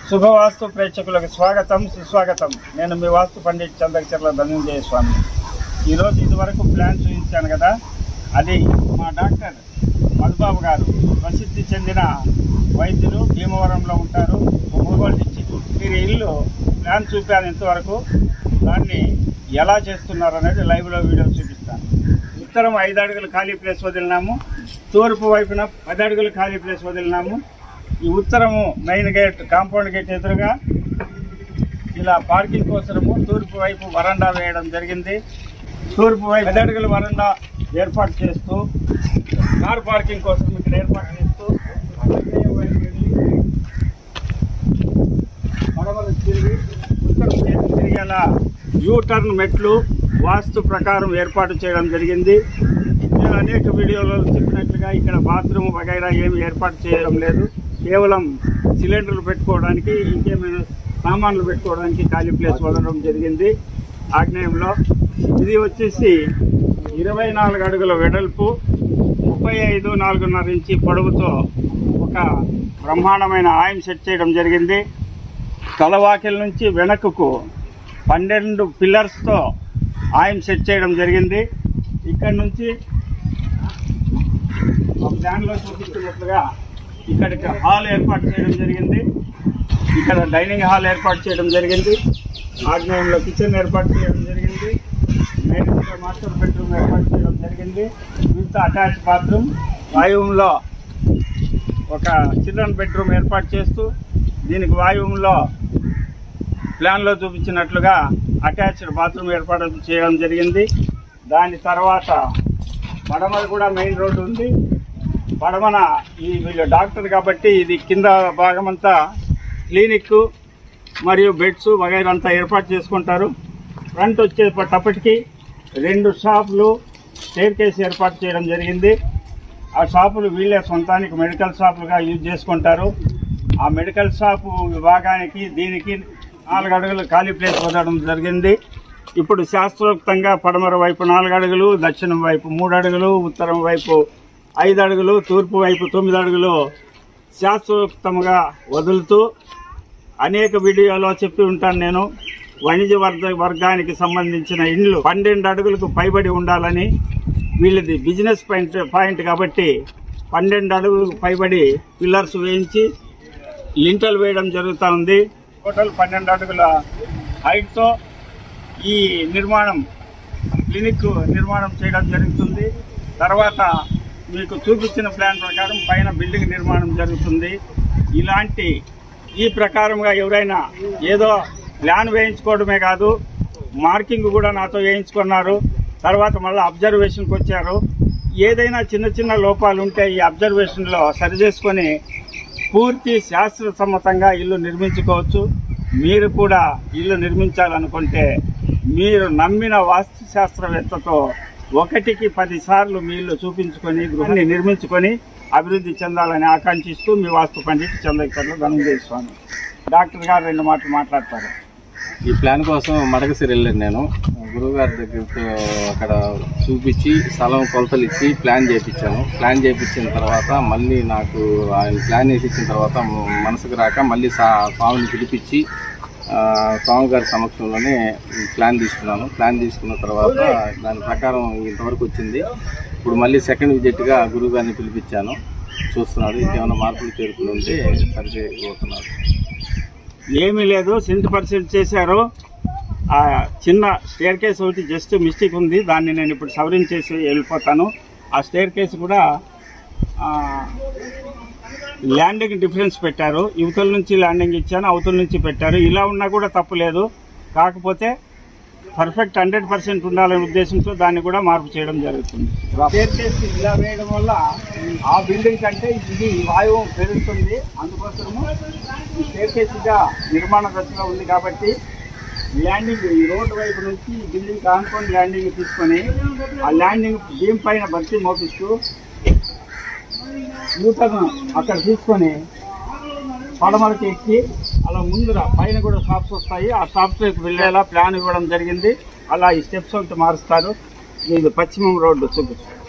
శుభవాస్తు ప్రేక్షకులకు స్వాగతం సుస్వాగతం. నేను మీ వాస్తు పండిట్ చంద్రచర్ల ధనంజయ స్వామి. ఈరోజు ఇదివరకు ప్లాన్ చూపించాను కదా, అది మా డాక్టర్ మధుబాబు గారు, ప్రసిద్ధి చెందిన వైద్యులు, భీమవరంలో ఉంటారు, ఒంగోలు డిస్టిక్. మీరు ఇల్లు ప్లాన్ చూపాను ఇంతవరకు. దాన్ని ఎలా చేస్తున్నారు అనేది లైవ్లో వీడియో చూపిస్తాను. ఉత్తరం 5 అడుగులు ఖాళీ ప్లేస్ వదిలినాము, తూర్పు వైపున 10 అడుగులు ఖాళీ ప్లేస్ వదిలినాము. ఈ ఉత్తరము మెయిన్ గేట్, కాంపౌండ్ గేట్ ఎదురుగా ఇలా పార్కింగ్ కోసము తూర్పు వైపు వరండా వేయడం జరిగింది. తూర్పు వైపు 10 అడుగుల వరండా ఏర్పాటు చేస్తూ, కార్ పార్కింగ్ కోసం ఇక్కడ ఏర్పాటు చేస్తూ, మడమలు తిరిగి ఉత్తరం చేతి తిరిగేలా యూటర్న్ మెట్లు వాస్తు ప్రకారం ఏర్పాటు చేయడం జరిగింది. నేను అనేక వీడియోలో చెప్పినట్లుగా ఇక్కడ బాత్రూమ్ వగైరా ఏమి ఏర్పాటు చేయడం లేదు. కేవలం సిలిండర్లు పెట్టుకోవడానికి, ఇంకేమైనా సామాన్లు పెట్టుకోవడానికి ఖాళీ ప్లేస్ వదలడం జరిగింది ఆగ్నేయంలో. ఇది వచ్చేసి 24 అడుగుల వెడల్పు, 35 4.5 ఇంచి పొడవుతో ఒక బ్రహ్మాండమైన ఆయం సెట్ చేయడం జరిగింది. తలవాకిల నుంచి వెనకకు 12 పిల్లర్స్తో ఆయం సెట్ చేయడం జరిగింది. ఇక్కడ నుంచి ప్లాన్లో చూపించినట్లుగా ఇక్కడికి హాల్ ఏర్పాటు చేయడం జరిగింది. ఇక్కడ డైనింగ్ హాల్ ఏర్పాటు చేయడం జరిగింది. ఆగ్నేయంలో కిచెన్ ఏర్పాటు చేయడం జరిగింది. మెయిన్గా మాస్టర్ బెడ్రూమ్ ఏర్పాటు చేయడం జరిగింది. With attach bathroom. వాయువులో ఒక చిల్డ్రన్ బెడ్రూమ్ ఏర్పాటు చేస్తూ, దీనికి వాయువులో ప్లాన్లో చూపించినట్లుగా అటాచ్డ్ బాత్రూమ్ ఏర్పాటు చేయడం జరిగింది. దాని తర్వాత పడమర కూడా మెయిన్ రోడ్డు ఉంది. పడమన వీళ్ళు డాక్టర్ కాబట్టి ఇది కింద భాగమంతా క్లినిక్ మరియు బెడ్స్ వగైరా అంతా ఏర్పాటు చేసుకుంటారు. ఫ్రంట్ వచ్చేటప్పటికి 2 షాపులు, స్టేర్ కేస్ ఏర్పాటు చేయడం జరిగింది. ఆ షాపులు వీళ్ళే సొంతానికి మెడికల్ షాపులుగా యూజ్ చేసుకుంటారు. ఆ మెడికల్ షాపు విభాగానికి దీనికి 4 అడుగులు ఖాళీ ప్లేస్ వదలడం జరిగింది. ఇప్పుడు శాస్త్రోక్తంగా పడమర వైపు 4 అడుగులు, దక్షిణం వైపు 3 అడుగులు, ఉత్తరం వైపు 5 అడుగులు, తూర్పు వైపు 9 అడుగులు శాస్త్రోక్తంగా వదులుతూ, అనేక వీడియోలో చెప్పి ఉంటాను నేను, వాణిజ్య వర్గానికి సంబంధించిన ఇండ్లు 12 అడుగులకు పైబడి ఉండాలని. వీళ్ళది బిజినెస్ పాయింట్ కాబట్టి 12 అడుగులకు పైబడి పిల్లర్స్ వేయించి లింటల్ వేయడం జరుగుతూ ఉంది. టోటల్ 12 అడుగుల హైట్తో ఈ క్లినిక్ నిర్మాణం చేయడం జరుగుతుంది. తర్వాత మీకు చూపించిన ప్లాన్ ప్రకారం పైన బిల్డింగ్ నిర్మాణం జరుగుతుంది. ఈ ప్రకారంగా ఎవరైనా ఏదో ప్లాన్ వేయించుకోవడమే కాదు, మార్కింగ్ కూడా నాతో వేయించుకున్నారు. తర్వాత మళ్ళీ అబ్జర్వేషన్కి వచ్చారు. ఏదైనా చిన్న లోపాలు ఉంటే ఈ అబ్జర్వేషన్లో సరిచేసుకొని పూర్తి శాస్త్రసమ్మతంగా ఇల్లు నిర్మించుకోవచ్చు. మీరు కూడా ఇల్లు నిర్మించాలనుకుంటే మీరు నమ్మిన వాస్తు శాస్త్రవేత్తతో 1కి 10 సార్లు మీ ఇల్లు చూపించుకొని గృహాన్ని నిర్మించుకొని అభివృద్ధి చెందాలని ఆకాంక్షిస్తూ మీ వాస్తు పండిట్ చంద్రచర్ల ధనంజయ స్వామి. డాక్టర్ గారు 2 మాటలు మాట్లాడతారు. ఈ ప్లాన్ కోసం మడకసిరి వెళ్ళాను నేను. గురువుగారి దగ్గరతో అక్కడ చూపించి స్థలం కొలతలు ఇచ్చి ప్లాన్ చేయించాను. ప్లాన్ చేయించిన తర్వాత మళ్ళీ నాకు ఆయన ప్లాన్ వేసి ఇచ్చిన తర్వాత మనసుకు రాక మళ్ళీ స్వామిని పిలిపించి స్వామిగారి సమక్షంలోనే ప్లాన్ తీసుకున్నాను. ప్లాన్ తీసుకున్న తర్వాత దాని ప్రకారం ఇంతవరకు వచ్చింది. ఇప్పుడు మళ్ళీ సెకండ్ విజిట్గా గురువుగారిని పిలిపించాను. చూస్తున్నాడు, ఇంకేమైనా మార్పులు చేరుకుని ఉంటే సరిచేయబోతున్నారు. ఏమీ లేదు, 100% చేశారు. చిన్న స్టేర్ కేస్ ఒకటి జస్ట్ మిస్టేక్ ఉంది, దాన్ని నేను ఇప్పుడు సవరించేసి వెళ్ళిపోతాను. ఆ స్టేర్ కేస్ కూడా ల్యాండింగ్ డిఫరెన్స్ పెట్టారు. యువతల నుంచి ల్యాండింగ్ ఇచ్చాను, అవతల నుంచి పెట్టారు. ఇలా ఉన్నా కూడా తప్పు లేదు, కాకపోతే పర్ఫెక్ట్ 100% ఉండాలనే ఉద్దేశంతో దాన్ని కూడా మార్పు చేయడం జరుగుతుంది. స్టేర్ కేస్ ఇలా వేయడం వల్ల ఆ బిల్డింగ్ కంటే ఇది వాయువు పెరుగుతుంది. అందుకోసము స్టేర్ కేస్గా నిర్మాణ దశలో ఉంది కాబట్టి ల్యాండింగ్ ఈ రోడ్డు వైపు నుంచి బిల్డింగ్ కాంపౌండ్ ల్యాండింగ్ తీసుకొని ఆ ల్యాండింగ్ బీమ్ పైన భర్తీ మోపిస్తూ యూటర్న్ అక్కడ తీసుకొని పడమరకి ఎక్కి అలా ముందర పైన కూడా షాప్స్ వస్తాయి. ఆ షాప్స్లోకి వెళ్ళేలా ప్లాన్ ఇవ్వడం జరిగింది. అలా ఈ స్టెప్స్ ఒకటి మారుస్తారు. ఇది పశ్చిమం రోడ్డు చూపిస్తారు.